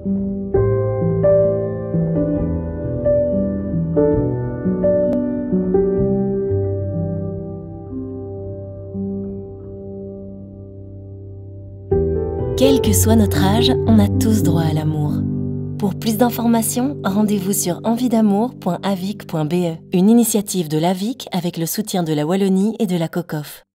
Quel que soit notre âge, on a tous droit à l'amour. Pour plus d'informations, rendez-vous sur enviedamour.avic.be, une initiative de l'AVIC avec le soutien de la Wallonie et de la COCOF.